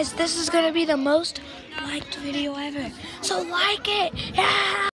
Guys, this is gonna be the most liked video ever. So like it. Yeah!